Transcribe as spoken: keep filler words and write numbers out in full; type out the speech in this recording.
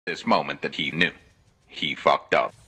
this moment that he knew. He fucked up.